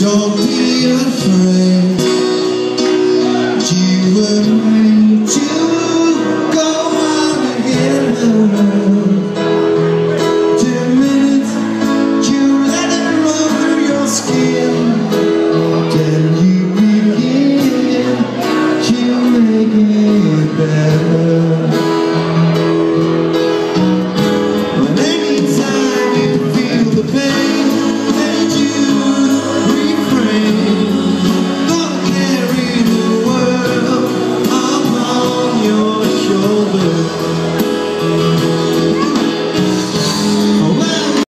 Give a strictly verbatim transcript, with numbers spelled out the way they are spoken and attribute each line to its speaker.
Speaker 1: Don't be afraid. You were made to go on ahead.